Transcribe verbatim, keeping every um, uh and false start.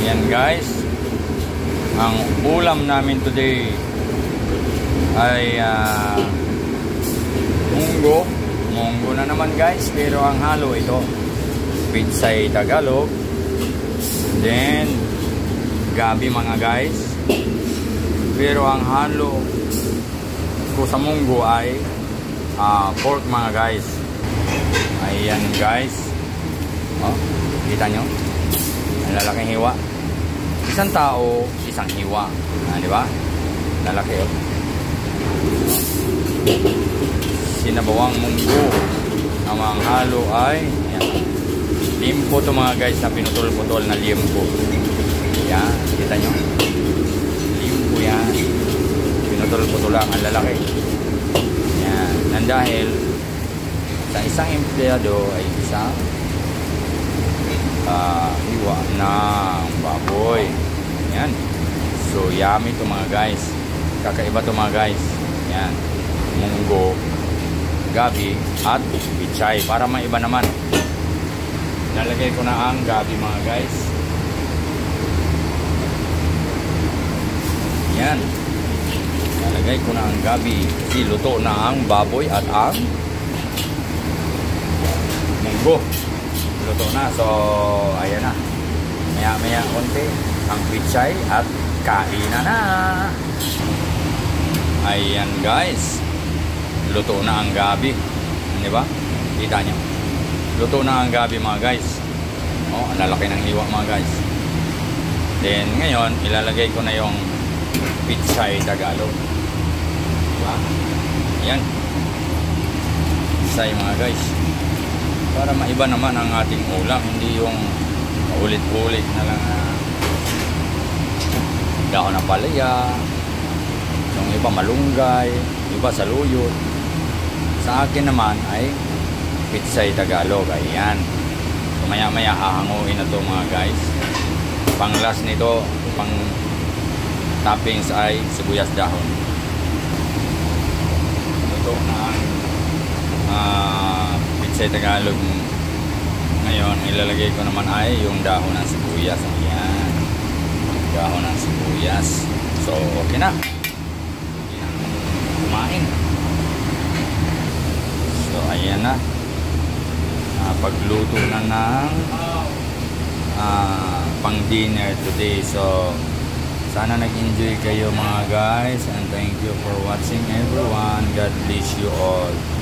Ayan guys, ang ulam namin today ay uh, munggo. Munggo na naman guys, pero ang halo ito pitsay Tagalog, then gabi mga guys. Pero ang halo ko sa munggo ay uh, pork mga guys. Ayan guys, oh, kita nyo ang lalaking hiwa. Isang tao, isang hiwa, ah, di ba? Lalaki oh. Sinabawang munggo. Ang mga halo ay yan, limpo to mga guys, na pinutol-putol na limpo. Yan, kita nyo, limpo yan, pinutol-putol lang ang lalaki. Yan, nang dahil sa isang empleyado ay isang uh, hiwa ng baboy. Yan, so yummy to mga guys, kakaiba to mga guys. Yan, munggo, gabi at pichay. Para maiba naman, nalagay ko na ang gabi mga guys. Yan, nalagay ko na ang gabi. Siluto na ang baboy at ang munggo. Luto na. So ayan na, maya maya konti ang pichay at kainan na. Ayan guys, luto na ang gabi, di ba? Kita nyo, luto na ang gabi mga guys. Oh, ang lalaki ng hiwa mga guys. Then ngayon ilalagay ko na yung pitsay Tagalog, di ba? Ayan, pitsay mga guys, para maiba naman ang ating ulam, hindi yung ulit-ulit na lang uh, dahon ng palaya, yung iba malunggay, iba saluyot. Sa akin naman ay pitsay Tagalog. Ayan, so maya maya hahanguin na to mga guys. Pang last nito, pang toppings ay sibuyas dahon. Ito na ang uh, pitsay Tagalog. Ngayon ilalagay ko naman ay yung dahon ng sibuyas. Ayan, dahon ng sibuyas. So okay na, kumain. So ayan na, uh, pagluto na ng uh, pang dinner today. So sana nag-enjoy kayo mga guys, and thank you for watching everyone. God bless you all.